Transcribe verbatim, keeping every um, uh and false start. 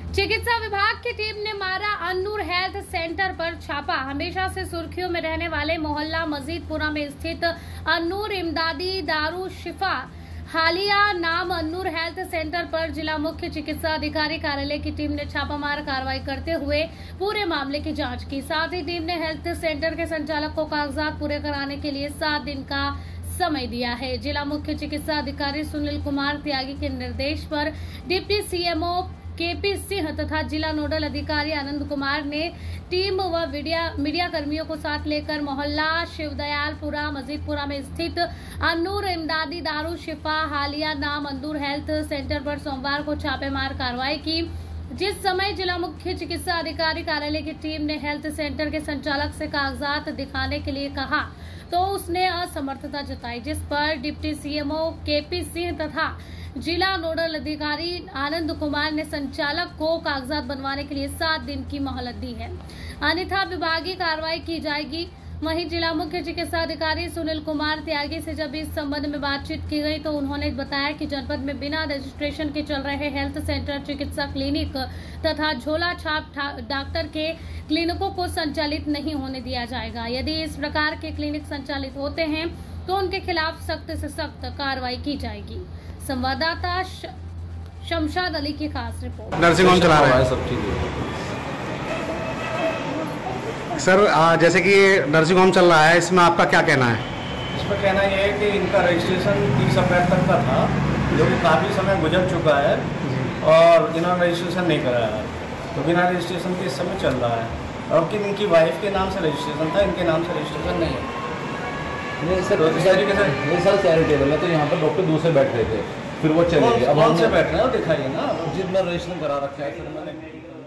चिकित्सा विभाग की टीम ने मारा अन्नूर हेल्थ सेंटर पर छापा। हमेशा से सुर्खियों में रहने वाले मोहल्ला मजीदपुरा में स्थित अन्नूर इमदादी दारू शिफा हालिया नाम अन्नूर हेल्थ सेंटर पर जिला मुख्य चिकित्सा अधिकारी कार्यालय की टीम ने छापामार कार्रवाई करते हुए पूरे मामले की जांच की। साथ ही टीम ने हेल्थ सेंटर के संचालक को कागजात पूरे कराने के लिए सात दिन का समय दिया है। जिला मुख्य चिकित्सा अधिकारी सुनील कुमार त्यागी के निर्देश पर डिप्टी सीएमओ केपी सिंह तथा जिला नोडल अधिकारी आनंद कुमार ने टीम व मीडिया मीडिया कर्मियों को साथ लेकर मोहल्ला शिवदयालपुरा मजीदपुरा में स्थित अन्नूर इमदादी दारू शिफा हालिया नाम अन्नूर हेल्थ सेंटर पर सोमवार को छापेमार कार्रवाई की। जिस समय जिला मुख्य चिकित्सा अधिकारी कार्यालय की टीम ने हेल्थ सेंटर के संचालक से कागजात दिखाने के लिए कहा तो उसने असमर्थता जताई, जिस पर डिप्टी सीएमओ केपी सिंह तथा जिला नोडल अधिकारी आनंद कुमार ने संचालक को कागजात बनवाने के लिए सात दिन की मोहलत दी है, अन्यथा विभागीय कार्रवाई की जाएगी। वहीं जिला मुख्य चिकित्सा अधिकारी सुनील कुमार त्यागी से जब इस संबंध में बातचीत की गई तो उन्होंने बताया कि जनपद में बिना रजिस्ट्रेशन के चल रहे हेल्थ सेंटर, चिकित्सा क्लिनिक तथा झोला छाप डॉक्टर के क्लिनिकों को संचालित नहीं होने दिया जाएगा। यदि इस प्रकार के क्लिनिक संचालित होते हैं तो उनके खिलाफ सख्त से सख्त कार्रवाई की जाएगी। संवाददाता शमशाद अली की खास रिपोर्ट। नर्सिंग होम चला रहा है सब ठीक है सर। आ, जैसे कि नर्सिंग होम चल रहा है, इसमें आपका क्या कहना है? इसमें कहना ये है कि इनका रजिस्ट्रेशन तीस अप्रैल तक का था, जो कि काफ़ी समय गुजर चुका है और इन्होंने रजिस्ट्रेशन नहीं कराया है, तो बिना रजिस्ट्रेशन के इस समय चल रहा है। और कि इनकी वाइफ के नाम से रजिस्ट्रेशन था, इनके नाम से रजिस्ट्रेशन नहीं है। नहीं सर, तो इस तरीके से ये सर चैरिटेबल है, तो यहाँ पर डॉक्टर दूसरे बैठ रहे थे, फिर वो चले गए। अब कौन से बैठ रहे हैं दिखाइए ना, जितना रजिस्ट्रेशन करा रखा है सर मैंने।